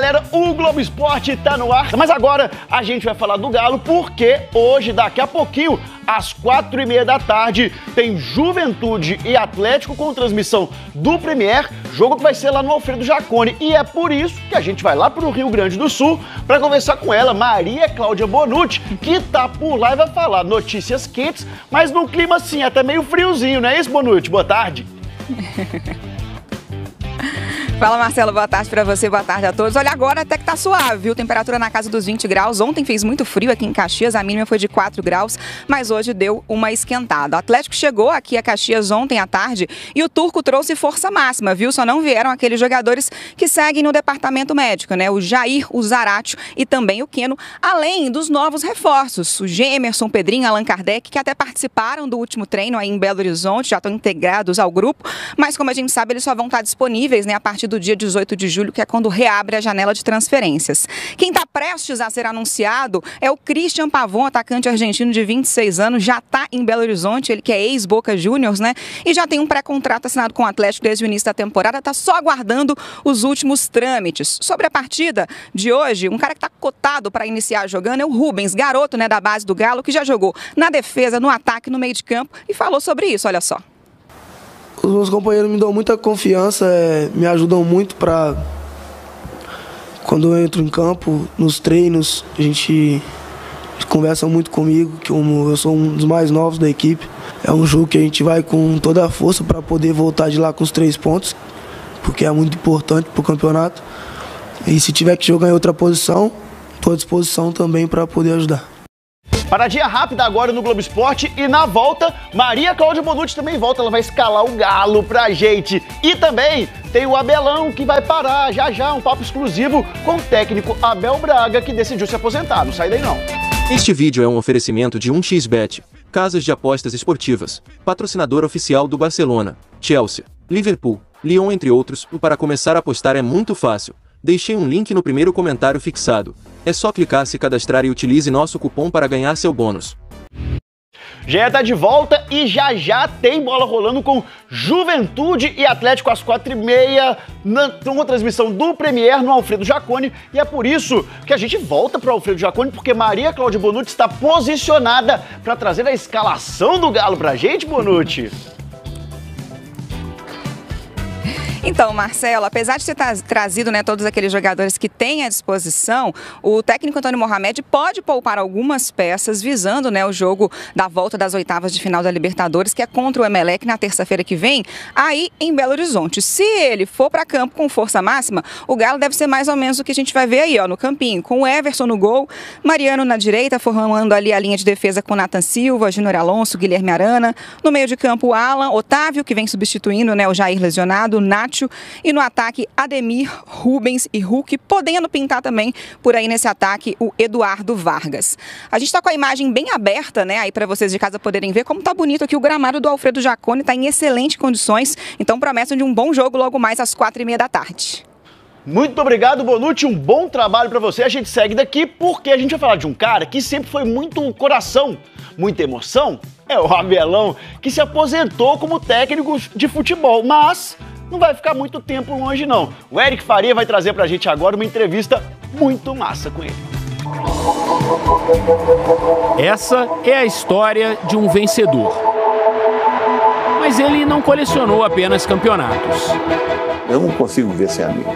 galera, o Globo Esporte tá no ar, mas agora a gente vai falar do Galo porque hoje, daqui a pouquinho, às 4h30 da tarde, tem Juventude e Atlético com transmissão do Premier, jogo que vai ser lá no Alfredo Jaconi, e é por isso que a gente vai lá pro Rio Grande do Sul para conversar com ela, Maria Cláudia Bonucci, que tá por lá e vai falar notícias quentes, mas num clima assim, até meio friozinho, não é isso, Bonucci? Boa tarde. Fala, Marcelo, boa tarde pra você, boa tarde a todos. Olha, agora até que tá suave, viu? Temperatura na casa dos 20 graus. Ontem fez muito frio aqui em Caxias, a mínima foi de 4 graus, mas hoje deu uma esquentada. O Atlético chegou aqui a Caxias ontem à tarde e o turco trouxe força máxima, viu? Só não vieram aqueles jogadores que seguem no departamento médico, né? O Jair, o Zaratio e também o Keno, além dos novos reforços, o Gemerson, Pedrinho, Allan Kardec, que até participaram do último treino aí em Belo Horizonte, já estão integrados ao grupo, mas como a gente sabe, eles só vão estar disponíveis, né, a partir do dia 18 de julho, que é quando reabre a janela de transferências. Quem está prestes a ser anunciado é o Christian Pavon, atacante argentino de 26 anos, já está em Belo Horizonte, ele que é ex-Boca Juniors, né? E já tem um pré-contrato assinado com o Atlético desde o início da temporada, está só aguardando os últimos trâmites. Sobre a partida de hoje, um cara que está cotado para iniciar jogando é o Rubens, garoto, né, da base do Galo, que já jogou na defesa, no ataque, no meio de campo e falou sobre isso, olha só. Os meus companheiros me dão muita confiança, me ajudam muito para quando eu entro em campo, nos treinos, eles conversam muito comigo, que eu sou um dos mais novos da equipe. É um jogo que a gente vai com toda a força para poder voltar de lá com os 3 pontos, porque é muito importante para o campeonato. E se tiver que jogar em outra posição, estou à disposição também para poder ajudar. Paradinha rápida agora no Globo Esporte e na volta, Maria Cláudia Bonucci também volta, ela vai escalar o Galo pra gente. E também tem o Abelão que vai parar já, um papo exclusivo com o técnico Abel Braga que decidiu se aposentar, não sai daí não. Este vídeo é um oferecimento de 1xBet, casas de apostas esportivas, patrocinador oficial do Barcelona, Chelsea, Liverpool, Lyon entre outros. Para começar a apostar é muito fácil. Deixei um link no primeiro comentário fixado. É só clicar, se cadastrar e utilize nosso cupom para ganhar seu bônus. Já tá de volta e já tem bola rolando com Juventude e Atlético às 4h30 na transmissão do Premier no Alfredo Jaconi. E é por isso que a gente volta para o Alfredo Jaconi, porque Maria Cláudia Bonucci está posicionada para trazer a escalação do Galo pra gente, Bonucci. Então, Marcelo, apesar de ter trazido, né, todos aqueles jogadores que tem à disposição, o técnico Antônio Mohamed pode poupar algumas peças visando, né, o jogo da volta das oitavas de final da Libertadores, que é contra o Emelec na terça-feira que vem, aí em Belo Horizonte. Se ele for para campo com força máxima, o Galo deve ser mais ou menos o que a gente vai ver aí, ó, no campinho, com o Everson no gol, Mariano na direita, formando ali a linha de defesa com Nathan Silva, Júnior Alonso, Guilherme Arana, no meio de campo o Alan, Otávio, que vem substituindo, né, o Jair lesionado, Nath, e no ataque Ademir, Rubens e Hulk, podendo pintar também por aí nesse ataque o Eduardo Vargas. A gente está com a imagem bem aberta, né, aí para vocês de casa poderem ver como tá bonito aqui o gramado do Alfredo Jaconi, está em excelentes condições, então promessam de um bom jogo logo mais às 4h30 da tarde. Muito obrigado, Bonucci, um bom trabalho para você. A gente segue daqui porque a gente vai falar de um cara que sempre foi muito coração, muita emoção. É o Abelão, que se aposentou como técnico de futebol, mas não vai ficar muito tempo longe não. O Eric Faria vai trazer pra gente agora uma entrevista muito massa com ele. Essa é a história de um vencedor. Mas ele não colecionou apenas campeonatos. Eu não consigo ver sem amigo.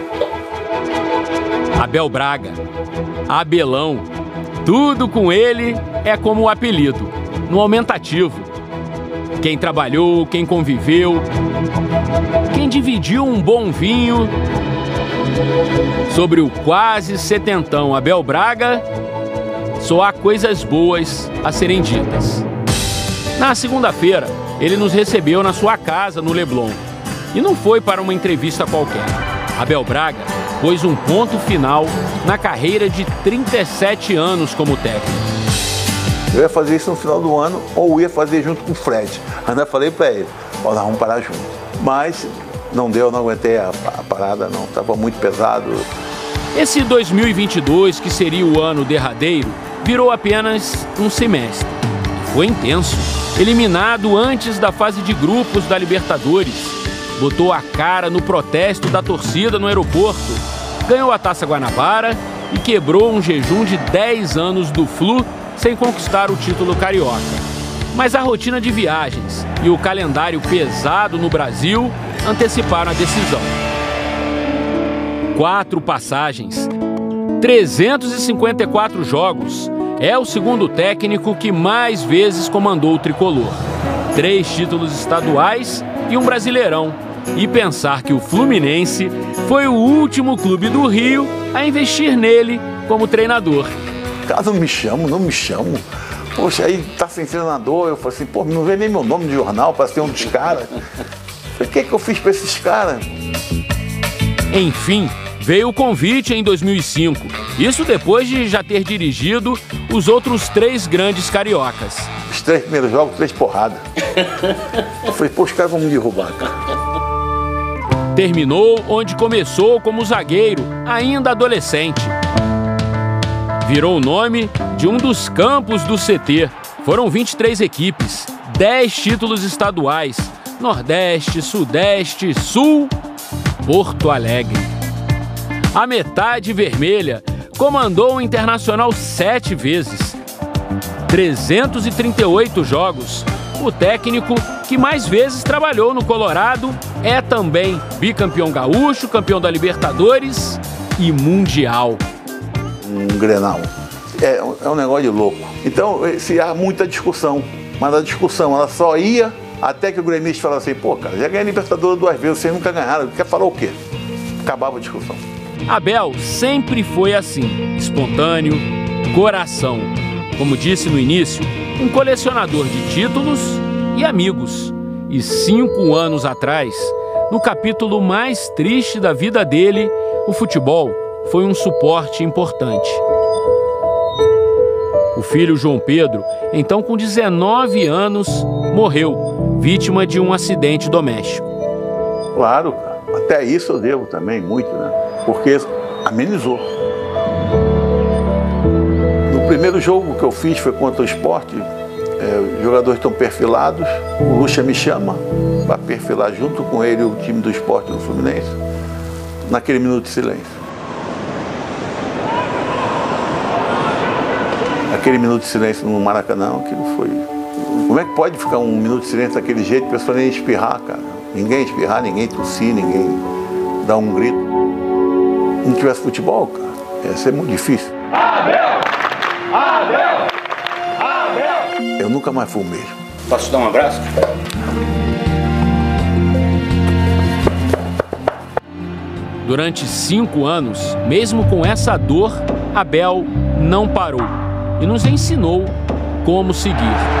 Abel Braga, Abelão, tudo com ele é como o apelido, no aumentativo. Quem trabalhou, quem conviveu, quem dividiu um bom vinho. Sobre o quase setentão Abel Braga, só há coisas boas a serem ditas. Na segunda-feira, ele nos recebeu na sua casa no Leblon. E não foi para uma entrevista qualquer. Abel Braga pôs um ponto final na carreira de 37 anos como técnico. Eu ia fazer isso no final do ano ou ia fazer junto com o Fred. Ainda falei para ele, ó, nós vamos parar junto. Mas não deu, não aguentei a parada, não. Estava muito pesado. Esse 2022, que seria o ano derradeiro, virou apenas um semestre. Foi intenso. Eliminado antes da fase de grupos da Libertadores. Botou a cara no protesto da torcida no aeroporto. ganhou a Taça Guanabara e quebrou um jejum de 10 anos do Flu sem conquistar o título carioca. Mas a rotina de viagens e o calendário pesado no Brasil anteciparam a decisão. 4 passagens, 354 jogos. É o segundo técnico que mais vezes comandou o tricolor. 3 títulos estaduais e um Brasileirão. E pensar que o Fluminense foi o último clube do Rio a investir nele como treinador. Cara, não me chamo. Poxa, aí tá sem treinador. Eu falei assim, pô, não vê nem meu nome no jornal para ser um dos caras. O que eu fiz para esses caras? Enfim, veio o convite em 2005. Isso depois de já ter dirigido os outros 3 grandes cariocas. Os 3 primeiros jogos, 3 porradas. Eu falei, pô, os caras vão me derrubar, cara. Terminou onde começou como zagueiro, ainda adolescente. Virou o nome de um dos campos do CT. Foram 23 equipes, 10 títulos estaduais, Nordeste, Sudeste, Sul, Porto Alegre. A metade vermelha comandou o Internacional 7 vezes, 338 jogos. O técnico que mais vezes trabalhou no Colorado é também bicampeão gaúcho, campeão da Libertadores e Mundial. Um Grenal. É um negócio de louco. Então, há muita discussão, mas a discussão ela só ia até que o gremista falava assim, pô, cara, já ganhei a Libertadores 2 vezes, vocês nunca ganharam, quer falar o quê? Acabava a discussão. Abel sempre foi assim, espontâneo, coração. Como disse no início, um colecionador de títulos e amigos. E 5 anos atrás, no capítulo mais triste da vida dele, o futebol foi um suporte importante. O filho João Pedro, então com 19 anos, morreu, vítima de um acidente doméstico. Claro, até isso eu devo também muito, né? Porque amenizou. No primeiro jogo que eu fiz foi contra o Sport. Os jogadores estão perfilados, o Lucha me chama para perfilar junto com ele o time do Sport do Fluminense, naquele minuto de silêncio. Aquele minuto de silêncio no Maracanã, aquilo foi... Como é que pode ficar um minuto de silêncio daquele jeito, a pessoa nem espirrar, cara? Ninguém espirrar, ninguém tossir, ninguém dar um grito. Se não tivesse futebol, cara, ia ser muito difícil. Abel! Abel! Abel! Eu nunca mais fui o mesmo. Posso te dar um abraço? Durante 5 anos, mesmo com essa dor, Abel não parou e nos ensinou como seguir.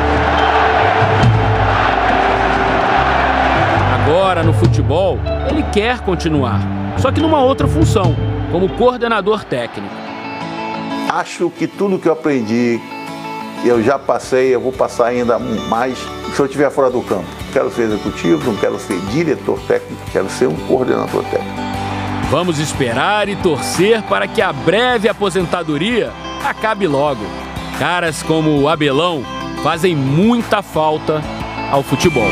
Agora, no futebol, ele quer continuar, só que numa outra função, como coordenador técnico. Acho que tudo que eu aprendi, eu já passei, eu vou passar ainda mais se eu estiver fora do campo. Quero ser executivo, não quero ser diretor técnico, quero ser um coordenador técnico. Vamos esperar e torcer para que a breve aposentadoria acabe logo. Caras como o Abelão fazem muita falta ao futebol.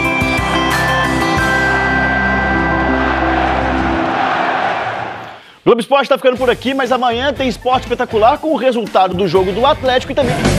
Globo Esporte está ficando por aqui, mas amanhã tem Esporte Espetacular com o resultado do jogo do Atlético e também